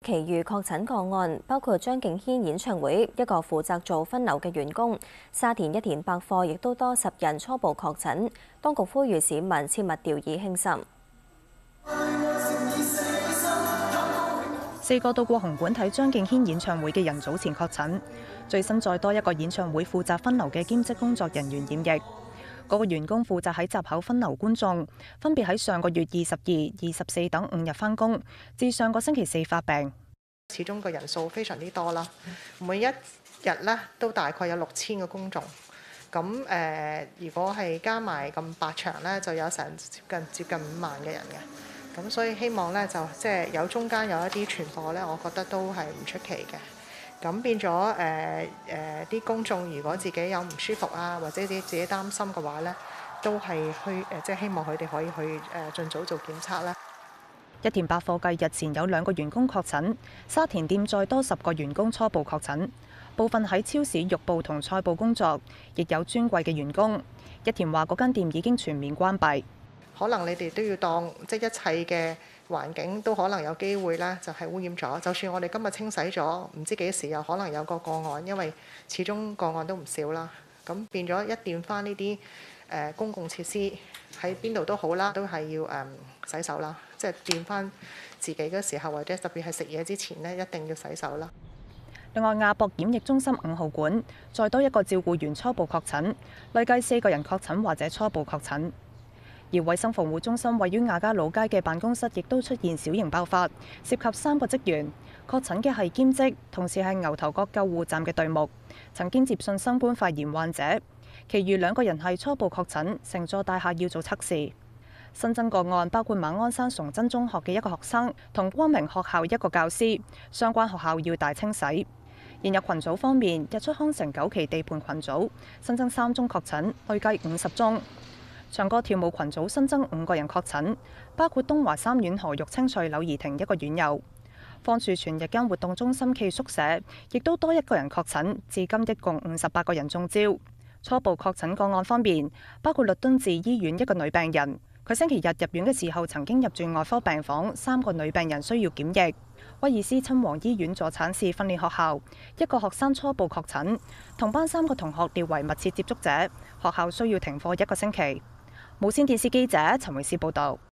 其餘確診個案包括張敬軒演唱會一個負責做分流嘅員工，沙田一田百貨亦都多10人初步確診。當局呼籲市民切勿掉以輕心。 4個到過紅館睇張敬軒演唱會嘅人早前確診，最新再多一個演唱會負責分流嘅兼職工作人員染疫。嗰個員工負責喺閘口分流觀眾，分別喺上個月22、24等5日返工，至上個星期4發病。 始終個人數非常之多啦，每一日咧都大概有6000個公眾。咁如果係加埋咁8場咧，就有成接近5萬嘅人嘅。咁所以希望咧就即係有中間有一啲傳播咧，我覺得都係唔出奇嘅。咁變咗啲公眾如果自己有唔舒服啊，或者自己擔心嘅話咧，都係去即係希望佢哋可以去盡早做檢測啦。 一田百貨繼日前有2個員工確診，沙田店再多10個員工初步確診，部分喺超市肉部同菜部工作，亦有專櫃嘅員工。一田話嗰間店已經全面關閉。 可能你哋都要當即係一切嘅環境都可能有機會咧，就係污染咗。就算我哋今日清洗咗，唔知幾時有可能有個案，因為始終個案都唔少啦。咁變咗一掂翻呢啲公共設施喺邊度都好啦，都係要洗手啦。即係掂翻自己嘅時候，或者特別係食嘢之前呢，一定要洗手啦。 另外，亞博檢疫中心5號館再多一個照顧員初步確診，累計4個人確診或者初步確診。而衛生防護中心位於亞皆老街嘅辦公室亦都出現小型爆發，涉及3個職員。確診嘅係兼職，同時係牛頭角救護站嘅隊目，曾經接信新冠肺炎患者。其餘2個人係初步確診，乘坐大廈要做測試。新增個案包括馬鞍山崇真中學嘅一個學生同光明學校一個教師，相關學校要大清洗。現有群組方面，日出康城9期地盤群組新增3宗確診，累計50宗。長歌跳舞群組新增5個人確診，包括東華三院何玉清翠柳怡婷一個院友。芳樹荃日間活動中心暨宿舍亦都多1個人確診，至今一共58個人中招。初步確診個案方面，包括律敦治醫院一個女病人，佢星期日入院嘅時候曾經入住外科病房，3個女病人需要檢疫。威爾斯親王醫院助產士訓練學校一個學生初步確診，同班3個同學列為密切接觸者，學校需要停課1個星期。無線電視記者陳慧思報道。